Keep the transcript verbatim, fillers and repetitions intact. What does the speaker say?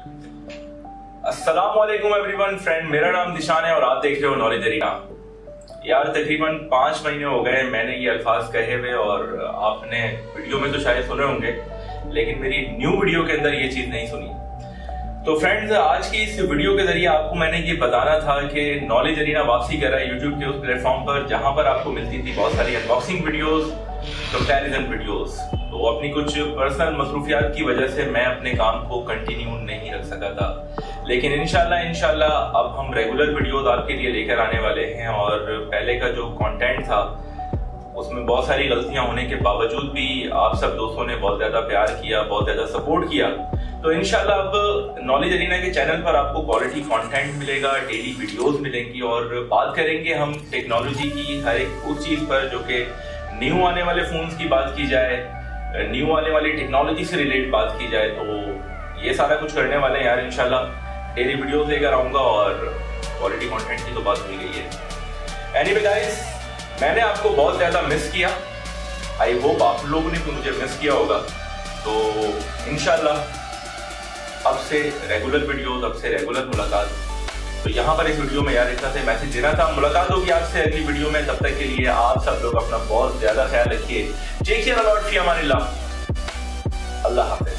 अस्सलाम वालेकुम everyone friend, मेरा नाम दिशान है और आप देख रहे हो नॉलेज अरीना। यार तकरीबन पांच महीने हो गए मैंने ये अल्फाज कहे हुए और आपने वीडियो में तो शायद सुने होंगे, लेकिन मेरी न्यू वीडियो के अंदर ये चीज नहीं सुनी। तो फ्रेंड्स, आज की इस वीडियो के जरिए आपको मैंने ये बताना था कि नॉलेज अरीना वापसी कर रहा है यूट्यूब के उस प्लेटफॉर्म पर जहां पर आपको मिलती थी बहुत सारी अनबॉक्सिंग वीडियोस, कंपैरिजन वीडियोस। तो अपनी कुछ पर्सनल मसरूफियात की वजह से मैं अपने काम को कंटिन्यू नहीं रख सका था, लेकिन इंशाल्लाह इंशाल्लाह अब हम रेगुलर वीडियोस आपके लिए लेकर आने वाले हैं। और पहले का जो कंटेंट था उसमें बहुत सारी गलतियां होने के बावजूद भी आप सब दोस्तों ने बहुत ज्यादा प्यार किया, बहुत ज्यादा सपोर्ट किया। तो इंशाल्लाह अब नॉलेज अरीना के चैनल पर आपको क्वालिटी कंटेंट मिलेगा, डेली वीडियोस मिलेंगी और बात करेंगे हम टेक्नोलॉजी की हर एक उस चीज पर जो कि न्यू आने वाले फोन्स की बात की जाए, न्यू आने वाली टेक्नोलॉजी से रिलेटेड बात की जाए। तो ये सारा कुछ करने वाले हैं यार। इंशाल्लाह डेली वीडियोस लेकर आऊंगा और क्वालिटी कंटेंट की तो बात हुई गई है। एनीवे गाइस, मैंने आपको बहुत ज्यादा मिस किया। आई होप आप लोगों ने भी मुझे मिस किया होगा। तो इंशाल्लाह अब से रेगुलर वीडियोस, अब से रेगुलर मुलाकात। तो यहाँ पर इस वीडियो में यार इतना से मैसेज देना था। मुलाकात होगी आपसे अगली वीडियो में। तब तक के लिए आप सब लोग अपना बहुत ज्यादा ख्याल रखिए। टेक केयर, अल्लाह हाफिज़।